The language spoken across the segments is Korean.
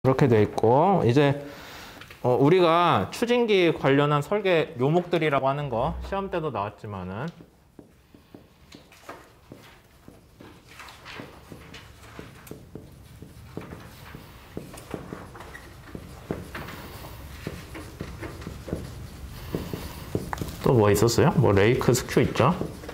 이렇게 돼 있고, 이제 우리가 추진기 관련한 설계 묘목들이라고 하는 거 시험 때도 나왔지만은 또 뭐 있었어요? 뭐 레이크 스큐 있죠?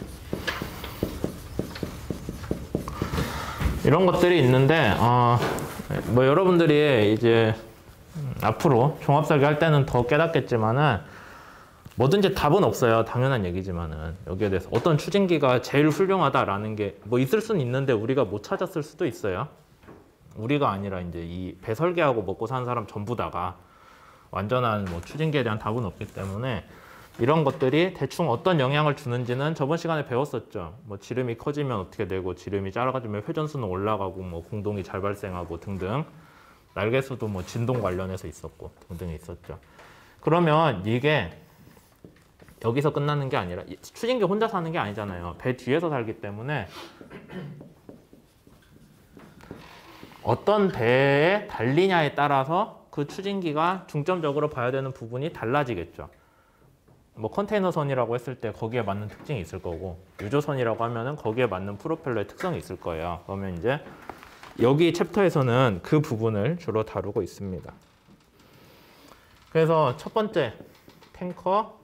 이런 것들이 있는데 뭐 여러분들이 이제 앞으로 종합설계 할 때는 더 깨닫겠지만은 뭐든지 답은 없어요. 당연한 얘기지만은 여기에 대해서 어떤 추진기가 제일 훌륭하다라는 게 뭐 있을 수는 있는데 우리가 못 찾았을 수도 있어요. 우리가 아니라 이제 이 배설계하고 먹고 사는 사람 전부 다가 완전한 뭐 추진기에 대한 답은 없기 때문에 이런 것들이 대충 어떤 영향을 주는지는 저번 시간에 배웠었죠. 뭐 지름이 커지면 어떻게 되고 지름이 작아지면 회전수는 올라가고 뭐 공동이 잘 발생하고 등등. 날개수도 뭐 진동 관련해서 있었고 등등이 있었죠. 그러면 이게 여기서 끝나는 게 아니라 추진기 혼자 사는 게 아니잖아요. 배 뒤에서 살기 때문에 어떤 배에 달리냐에 따라서 그 추진기가 중점적으로 봐야 되는 부분이 달라지겠죠. 뭐 컨테이너선이라고 했을 때 거기에 맞는 특징이 있을 거고 유조선이라고 하면은 거기에 맞는 프로펠러의 특성이 있을 거예요. 그러면 이제 여기 챕터에서는 그 부분을 주로 다루고 있습니다. 그래서 첫 번째 탱커,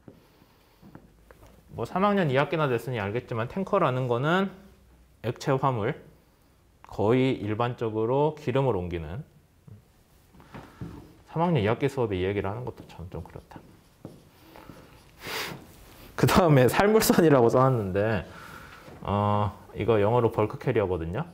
뭐 3학년 2학기나 됐으니 알겠지만 탱커라는 거는 액체 화물, 거의 일반적으로 기름을 옮기는 3학년 2학기 수업에 이 얘기를 하는 것도 참 좀 그렇다. 그 다음에 살물선이라고 써놨는데 이거 영어로 벌크 캐리어거든요.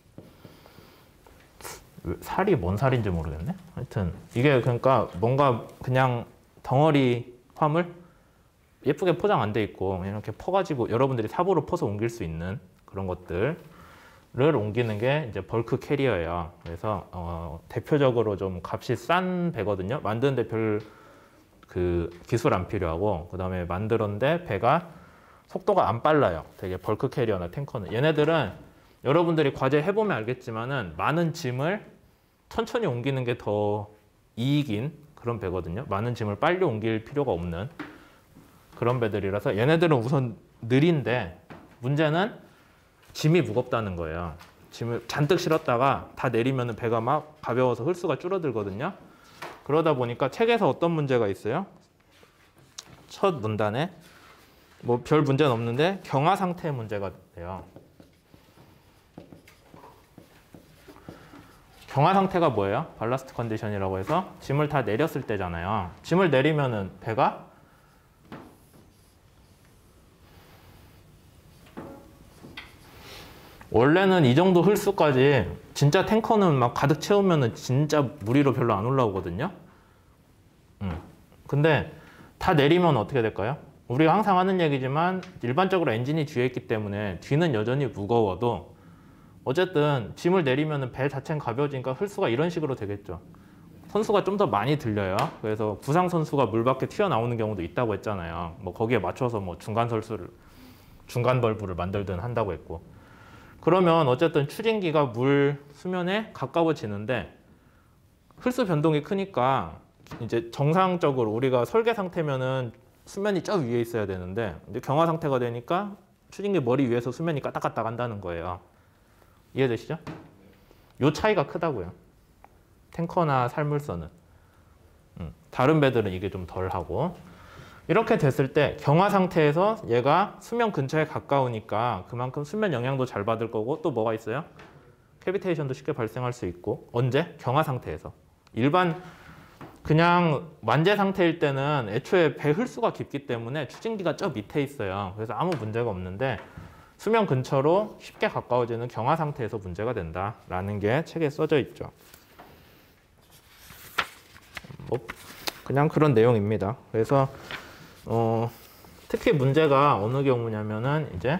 살이 뭔 살인지 모르겠네. 하여튼 이게 그러니까 뭔가 그냥 덩어리 화물 예쁘게 포장 안 돼 있고 이렇게 퍼가지고 여러분들이 삽으로 퍼서 옮길 수 있는 그런 것들을 옮기는 게 이제 벌크 캐리어예요. 그래서 대표적으로 좀 값이 싼 배거든요. 만드는데 별 그 기술 안 필요하고 그 다음에 만들었는데 배가 속도가 안 빨라요. 되게 벌크 캐리어나 탱커는 얘네들은 여러분들이 과제 해보면 알겠지만은 많은 짐을 천천히 옮기는 게 더 이익인 그런 배거든요. 많은 짐을 빨리 옮길 필요가 없는 그런 배들이라서 얘네들은 우선 느린데 문제는 짐이 무겁다는 거예요. 짐을 잔뜩 실었다가 다 내리면 배가 막 가벼워서 홀수가 줄어들거든요. 그러다 보니까 책에서 어떤 문제가 있어요? 첫 문단에 뭐 별 문제는 없는데 경하 상태 문제가 돼요. 경하 상태가 뭐예요? 발라스트 컨디션이라고 해서 짐을 다 내렸을 때잖아요. 짐을 내리면은 배가 원래는 이 정도 홀수까지 진짜 탱커는 막 가득 채우면은 진짜 물 위로 별로 안 올라오거든요. 근데 다 내리면 어떻게 될까요? 우리가 항상 하는 얘기지만 일반적으로 엔진이 뒤에 있기 때문에 뒤는 여전히 무거워도 어쨌든 짐을 내리면 배 자체는 가벼워지니까 홀수가 이런 식으로 되겠죠. 선수가 좀 더 많이 들려요. 그래서 부상 선수가 물 밖에 튀어나오는 경우도 있다고 했잖아요. 뭐 거기에 맞춰서 뭐 중간 벌브를 만들든 한다고 했고. 그러면 어쨌든 추진기가 물 수면에 가까워지는데 홀수 변동이 크니까 이제 정상적으로 우리가 설계 상태면은 수면이 저 위에 있어야 되는데 이제 경하 상태가 되니까 추진기 머리 위에서 수면이 까딱까딱 한다는 거예요. 이해되시죠? 요 차이가 크다고요. 탱커나 살물선은. 다른 배들은 이게 좀 덜하고. 이렇게 됐을 때 경하 상태에서 얘가 수면 근처에 가까우니까 그만큼 수면 영향도 잘 받을 거고 또 뭐가 있어요? 캐비테이션도 쉽게 발생할 수 있고. 언제? 경하 상태에서. 일반 그냥 완제 상태일 때는 애초에 배 홀수가 깊기 때문에 추진기가 저 밑에 있어요. 그래서 아무 문제가 없는데 수면 근처로 쉽게 가까워지는 경하 상태에서 문제가 된다라는 게 책에 써져 있죠. 뭐 그냥 그런 내용입니다. 그래서 특히 문제가 어느 경우냐면은 이제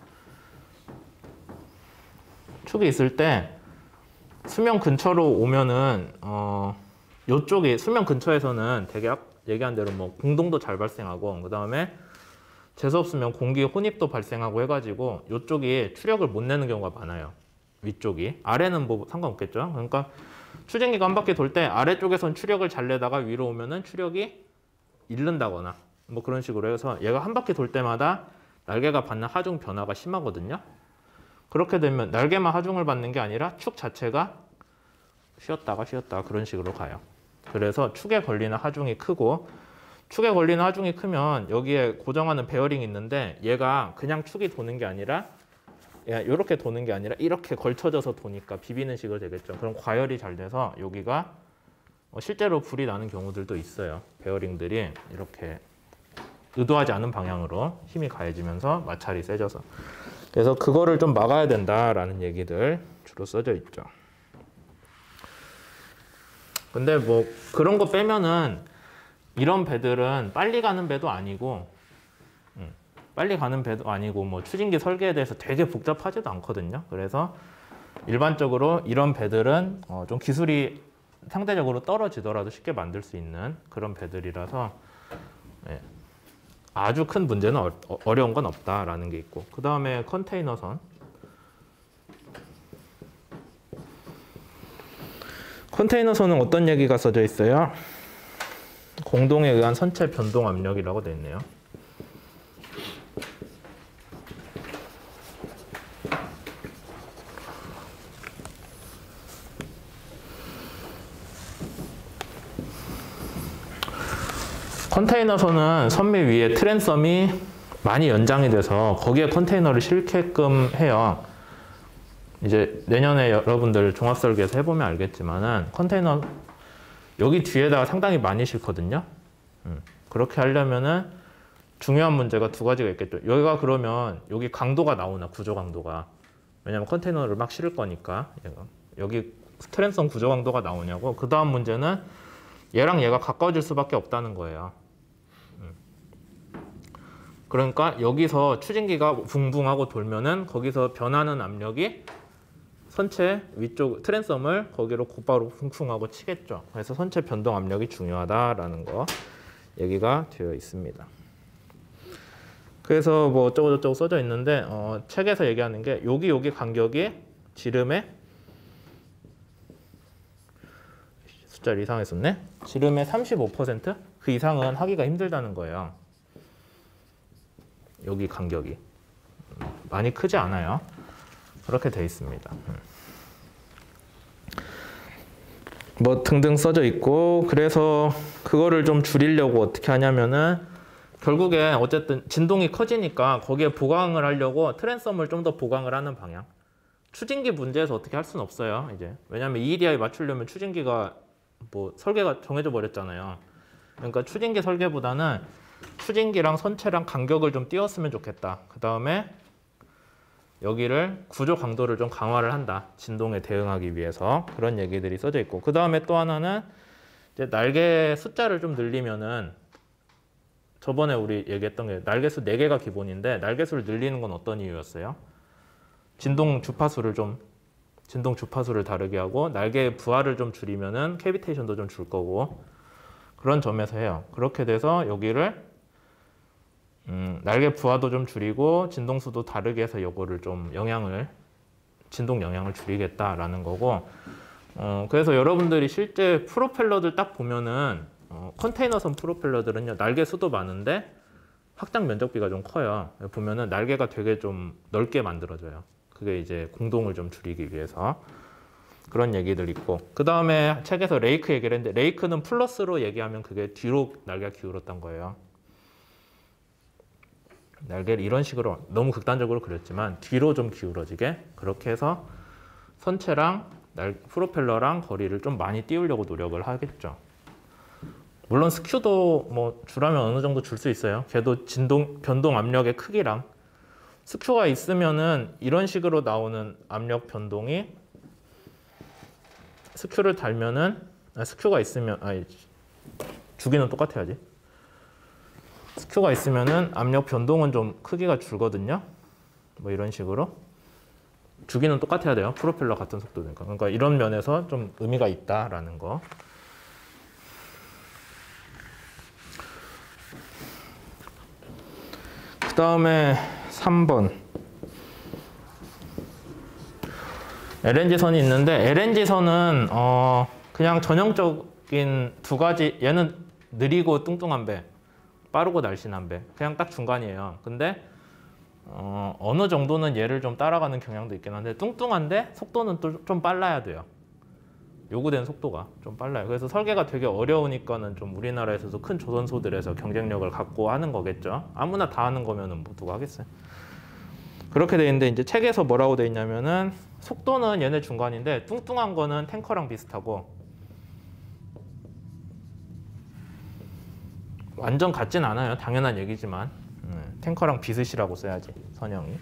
축이 있을 때 수면 근처로 오면은 요쪽이 수면 근처에서는 되게 얘기한 대로 뭐 공동도 잘 발생하고 그 다음에 재수 없으면 공기 혼입도 발생하고 해가지고 요쪽이 추력을 못 내는 경우가 많아요. 위쪽이. 아래는 뭐 상관없겠죠. 그러니까 추진기가 한 바퀴 돌 때 아래쪽에선 추력을 잘 내다가 위로 오면은 추력이 잃는다거나 뭐 그런 식으로 해서 얘가 한 바퀴 돌 때마다 날개가 받는 하중 변화가 심하거든요. 그렇게 되면 날개만 하중을 받는 게 아니라 축 자체가 쉬었다가 그런 식으로 가요. 그래서 축에 걸리는 하중이 크고, 축에 걸리는 하중이 크면 여기에 고정하는 베어링이 있는데 얘가 그냥 축이 도는 게 아니라 이렇게 도는 게 아니라 이렇게 걸쳐져서 도니까 비비는 식으로 되겠죠. 그럼 과열이 잘 돼서 여기가 실제로 불이 나는 경우들도 있어요. 베어링들이 이렇게 의도하지 않은 방향으로 힘이 가해지면서 마찰이 세져서. 그래서 그거를 좀 막아야 된다라는 얘기들 주로 써져 있죠. 근데 뭐 그런 거 빼면은 이런 배들은 빨리 가는 배도 아니고 뭐 추진기 설계에 대해서 되게 복잡하지도 않거든요. 그래서 일반적으로 이런 배들은 좀 기술이 상대적으로 떨어지더라도 쉽게 만들 수 있는 그런 배들이라서 아주 큰 문제는 어려운 건 없다라는 게 있고, 그 다음에 컨테이너선. 컨테이너선은 어떤 얘기가 써져 있어요? 공동에 의한 선체 변동 압력이라고 되어 있네요. 컨테이너선은 선미 위에 트랜섬이 많이 연장이 돼서 거기에 컨테이너를 싣게끔 해요. 이제 내년에 여러분들 종합설계에서 해보면 알겠지만은 컨테이너 여기 뒤에다가 상당히 많이 싣거든요. 그렇게 하려면은 중요한 문제가 두 가지가 있겠죠. 여기가 그러면 여기 강도가 나오나, 구조 강도가. 왜냐면 컨테이너를 막 실을 거니까. 여기 트랜섬 구조 강도가 나오냐고. 그 다음 문제는 얘랑 얘가 가까워질 수밖에 없다는 거예요. 그러니까 여기서 추진기가 붕붕하고 돌면은 거기서 변하는 압력이 선체 위쪽 트랜섬을 거기로 곧바로 쿵쿵하고 치겠죠. 그래서 선체 변동 압력이 중요하다라는 거 얘기가 되어 있습니다. 그래서 뭐 어쩌고저쩌고 써져 있는데 책에서 얘기하는 게 여기 간격이 지름의 숫자를 이상하게 썼네. 지름의 35%? 그 이상은 하기가 힘들다는 거예요. 여기 간격이 많이 크지 않아요. 그렇게 돼 있습니다. 뭐 등등 써져 있고, 그래서 그거를 좀 줄이려고 어떻게 하냐면은 결국에 어쨌든 진동이 커지니까 거기에 보강을 하려고 트랜섬을 좀 더 보강을 하는 방향. 추진기 문제에서 어떻게 할 수는 없어요. 이제 왜냐하면 EEDI 맞추려면 추진기가 뭐 설계가 정해져 버렸잖아요. 그러니까 추진기 설계보다는 추진기랑 선체랑 간격을 좀 띄웠으면 좋겠다. 그 다음에 여기를 구조 강도를 좀 강화를 한다. 진동에 대응하기 위해서. 그런 얘기들이 써져 있고, 그 다음에 또 하나는 이제 날개 숫자를 좀 늘리면은, 저번에 우리 얘기했던 게 날개수 4개가 기본인데 날개수를 늘리는 건 어떤 이유였어요? 진동 주파수를 다르게 하고 날개의 부하를 좀 줄이면은 캐비테이션도 좀 줄 거고, 그런 점에서 해요. 그렇게 돼서 여기를 날개 부하도 좀 줄이고 진동수도 다르게 해서 요거를 좀 진동 영향을 줄이겠다라는 거고, 그래서 여러분들이 실제 프로펠러들 딱 보면은 컨테이너선 프로펠러들은요 날개 수도 많은데 확장 면적비가 좀 커요. 보면은 날개가 되게 좀 넓게 만들어져요. 그게 이제 공동을 좀 줄이기 위해서. 그런 얘기들 있고, 그 다음에 책에서 레이크 얘기를 했는데 레이크는 플러스로 얘기하면 그게 뒤로 날개가 기울었던 거예요. 날개를 이런 식으로 너무 극단적으로 그렸지만 뒤로 좀 기울어지게 그렇게 해서 선체랑 프로펠러랑 거리를 좀 많이 띄우려고 노력을 하겠죠. 물론 스큐도 뭐 줄하면 어느 정도 줄 수 있어요. 걔도 변동 압력의 크기랑 스큐가 있으면은 이런 식으로 나오는 압력 변동이 스큐를 달면은 스큐가 있으면 주기는 똑같아야지. 스큐가 있으면은 압력 변동은 좀 크기가 줄거든요. 뭐 이런 식으로 주기는 똑같아야 돼요. 프로펠러 같은 속도니까. 그러니까 이런 면에서 좀 의미가 있다라는 거. 그 다음에 3번 LNG선이 있는데 LNG선은 그냥 전형적인 두 가지, 얘는 느리고 뚱뚱한 배, 빠르고 날씬한 배, 그냥 딱 중간이에요. 근데 어느 정도는 얘를 좀 따라가는 경향도 있긴 한데 뚱뚱한데 속도는 또 좀 빨라야 돼요. 요구된 속도가 좀 빨라요. 그래서 설계가 되게 어려우니까는 좀 우리나라에서도 큰 조선소들에서 경쟁력을 갖고 하는 거겠죠. 아무나 다 하는 거면은 뭐 누가 하겠어요. 그렇게 돼 있는데 이제 책에서 뭐라고 돼 있냐면은 속도는 얘네 중간인데 뚱뚱한 거는 탱커랑 비슷하고 완전 같진 않아요. 당연한 얘기지만 탱커랑 비슷이라고 써야지 선형이.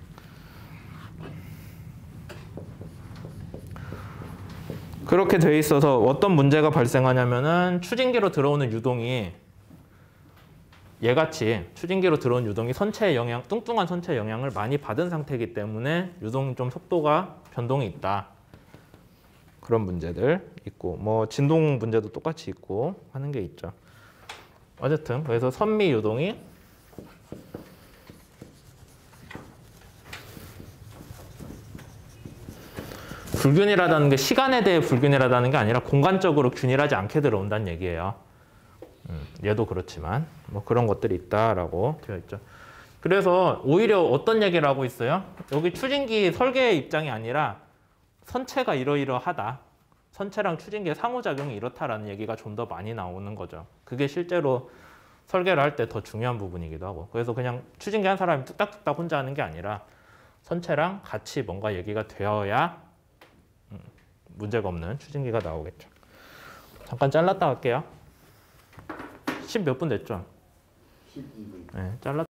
그렇게 돼 있어서 어떤 문제가 발생하냐면은 추진기로 들어오는 유동이 얘같이 추진기로 들어온 유동이 선체의 영향, 뚱뚱한 선체의 영향을 많이 받은 상태이기 때문에 유동 좀 속도가 변동이 있다. 그런 문제들 있고 뭐 진동 문제도 똑같이 있고 하는 게 있죠. 어쨌든 그래서 선미 유동이 불균일하다는 게 시간에 대해 불균일하다는 게 아니라 공간적으로 균일하지 않게 들어온다는 얘기예요. 얘도 그렇지만 뭐 그런 것들이 있다라고 되어 있죠. 그래서 오히려 어떤 얘기를 하고 있어요? 여기 추진기 설계의 입장이 아니라 선체가 이러이러하다. 선체랑 추진기의 상호작용이 이렇다라는 얘기가 좀 더 많이 나오는 거죠. 그게 실제로 설계를 할 때 더 중요한 부분이기도 하고. 그래서 그냥 추진기 한 사람이 뚝딱뚝딱 혼자 하는 게 아니라 선체랑 같이 뭔가 얘기가 되어야 문제가 없는 추진기가 나오겠죠. 잠깐 잘랐다 갈게요. 10 몇 분 됐죠? 12분. 네, 잘랐